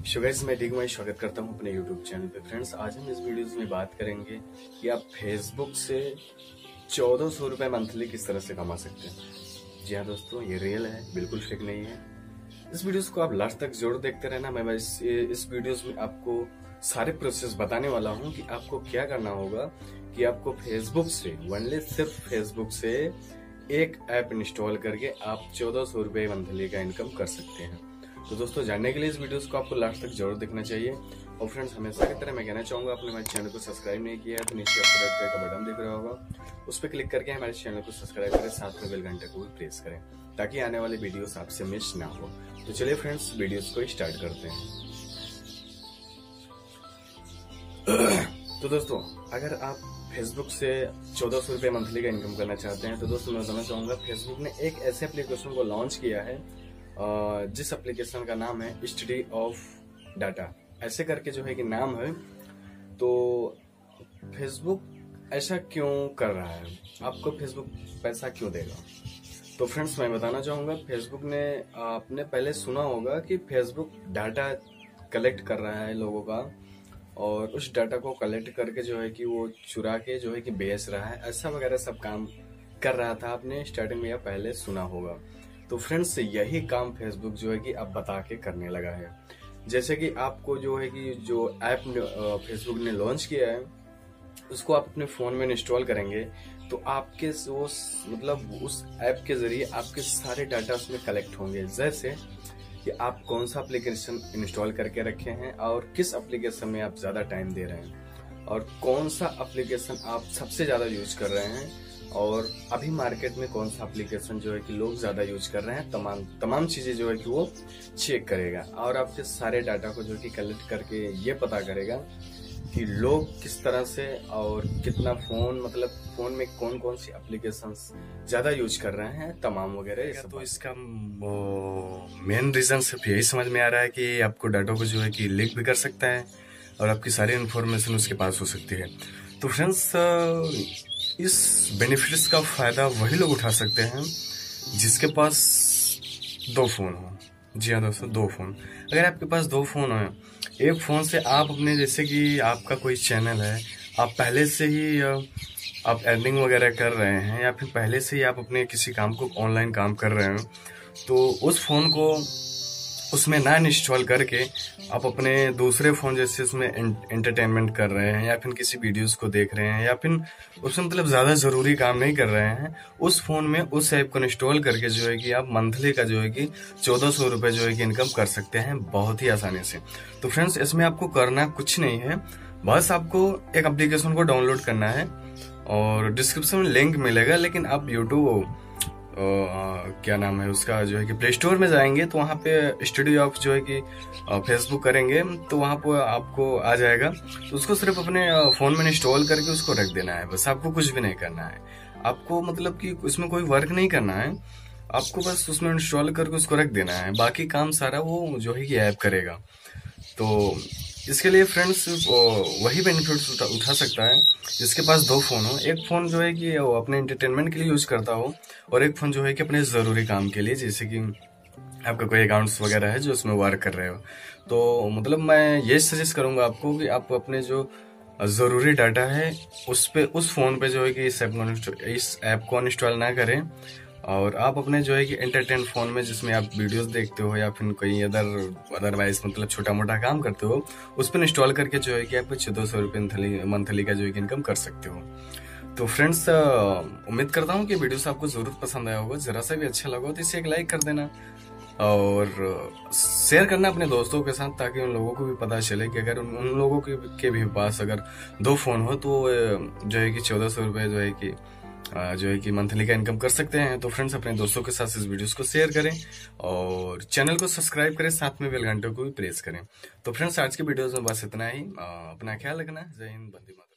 So guys, मैं ठीक स्वागत करता हूं अपने YouTube चैनल पे। फ्रेंड्स, आज हम इस वीडियोस में बात करेंगे कि आप फेसबुक से 1400 रुपए मंथली किस तरह से कमा सकते हैं। जी हाँ दोस्तों, ये रियल है, बिल्कुल फेक नहीं है। इस वीडियोस को आप लास्ट तक जरूर देखते रहना। मैं इस वीडियोस में आपको सारे प्रोसेस बताने वाला हूँ कि आपको क्या करना होगा कि आपको फेसबुक से, ओनली सिर्फ फेसबुक से एक ऐप इंस्टॉल करके आप 1400 रुपए मंथली का इनकम कर सकते हैं। तो दोस्तों, जानने के लिए इस वीडियोस को आपको लास्ट तक जरूर देखना चाहिए। और फ्रेंड्स, हमेशा की तरह मैं कहना चाहूंगा, आपने हमारे चैनल को सब्सक्राइब नहीं किया है तो नीचे सब्सक्राइब का बटन दिख रहा होगा, उस पर क्लिक करके हमारे चैनल को सब्सक्राइब करें, साथ में बेल घंटे को भी प्रेस करें ताकि आने वाले वीडियोस आपसे मिस ना हो। तो चलिए फ्रेंड्स, वीडियोस को स्टार्ट करते हैं। तो दोस्तों, अगर आप फेसबुक से 1400 रुपए मंथली का इनकम करना चाहते हैं तो दोस्तों मैं बताना चाहूंगा, फेसबुक ने एक ऐसे एप्लीकेशन को लॉन्च किया है जिस एप्लीकेशन का नाम है स्टडी ऑफ डाटा, ऐसे करके जो है कि नाम है। तो फेसबुक ऐसा क्यों कर रहा है, आपको फेसबुक पैसा क्यों देगा? तो फ्रेंड्स, मैं बताना चाहूंगा, फेसबुक ने, आपने पहले सुना होगा कि फेसबुक डाटा कलेक्ट कर रहा है लोगों का, और उस डाटा को कलेक्ट करके जो है कि वो चुरा के जो है कि बेच रहा है, ऐसा वगैरह सब काम कर रहा था। आपने स्टार्टिंग में या पहले सुना होगा। तो फ्रेंड्स, यही काम फेसबुक जो है कि अब बता के करने लगा है। जैसे कि आपको जो है कि जो ऐप फेसबुक ने लॉन्च किया है उसको आप अपने फोन में इंस्टॉल करेंगे तो आपके उस ऐप के जरिए आपके सारे डाटा उसमें कलेक्ट होंगे। जैसे कि आप कौन सा एप्लीकेशन इंस्टॉल करके रखे हैं और किस एप्लीकेशन में आप ज्यादा टाइम दे रहे हैं और कौन सा एप्लीकेशन आप सबसे ज्यादा यूज कर रहे हैं और अभी मार्केट में कौन सा एप्लीकेशन जो है कि लोग ज्यादा यूज कर रहे हैं। तमाम चीजें जो है कि वो चेक करेगा और आपके सारे डाटा को जो है कि कलेक्ट करके ये पता करेगा कि लोग किस तरह से और कितना फोन में कौन कौन सी एप्लीकेशंस ज्यादा यूज कर रहे हैं, तमाम वगैरह। तो इसका मेन रीजन सिर्फ यही समझ में आ रहा है कि आपको डाटा को जो है कि लीक भी कर सकता है और आपकी सारी इन्फॉर्मेशन उसके पास हो सकती है। तो फ्रेंड्स, इस बेनिफिट्स का फायदा वही लोग उठा सकते हैं जिसके पास 2 फोन हो। जी हाँ दोस्तों, 2 फोन। अगर आपके पास 2 फोन हो, एक फोन से आप अपने, जैसे कि आपका कोई चैनल है, आप पहले से ही आप अर्निंग वगैरह कर रहे हैं या फिर पहले से ही आप अपने किसी काम को ऑनलाइन काम कर रहे हैं, तो उस फोन को उसमें ना इंस्टॉल करके आप अपने दूसरे फोन, जैसे उसमें एंटरटेनमेंट कर रहे हैं या फिर किसी वीडियोस को देख रहे हैं या फिर उसमें ज्यादा जरूरी काम नहीं कर रहे हैं, उस फोन में उस ऐप को इंस्टॉल करके जो है कि आप मंथली का जो है कि 1400 रुपए जो है कि इनकम कर सकते हैं बहुत ही आसानी से। तो फ्रेंड्स, इसमें आपको करना कुछ नहीं है, बस आपको एक एप्लीकेशन को डाउनलोड करना है और डिस्क्रिप्शन में लिंक मिलेगा। लेकिन आप यूट्यूब क्या नाम है उसका, जो है कि प्ले स्टोर में जाएंगे तो वहाँ पे स्टडी ऑफ जो है कि फेसबुक करेंगे तो वहाँ पे आपको आ जाएगा। तो उसको सिर्फ अपने फोन में इंस्टॉल करके उसको रख देना है, बस आपको कुछ भी नहीं करना है। आपको कि उसमें कोई वर्क नहीं करना है, आपको बस उसमें इंस्टॉल करके उसको रख देना है, बाकी काम सारा वो जो है कि ऐप करेगा। तो इसके लिए फ्रेंड्स वही बेनिफिट उठा सकता है जिसके पास 2 फोन हो। एक फोन जो है कि वो अपने एंटरटेनमेंट के लिए यूज करता हो और एक फोन जो है कि अपने जरूरी काम के लिए, जैसे कि आपका कोई अकाउंट्स वगैरह है जो उसमें वर्क कर रहे हो। तो मैं ये सजेस्ट करूंगा आपको कि आप अपने जो जरूरी डाटा है उस फोन पे जो है कि इस ऐप को इंस्टॉल ना करें और आप अपने जो है कि एंटरटेन फोन में, जिसमें आप वीडियोस देखते हो या फिर कोई अदरवाइज छोटा मोटा काम करते हो, उस पर इंस्टॉल करके जो है कि आप 1400 रुपये मंथली का जो है कि इनकम कर सकते हो। तो फ्रेंड्स, उम्मीद करता हूँ कि वीडियोस आपको जरूर पसंद आया होगा। जरा सा भी अच्छा लगा तो इसे एक लाइक कर देना और शेयर करना अपने दोस्तों के साथ, ताकि उन लोगों को भी पता चले कि अगर उन लोगों के भी पास अगर 2 फोन हो तो जो है कि 1400 रुपये जो है कि मंथली का इनकम कर सकते हैं। तो फ्रेंड्स, अपने दोस्तों के साथ इस वीडियोस को शेयर करें और चैनल को सब्सक्राइब करें, साथ में बेल घंटे को भी प्रेस करें। तो फ्रेंड्स, आज के वीडियोस में बस इतना ही। अपना ख्याल रखना। जय हिंद, वंदे मातरम।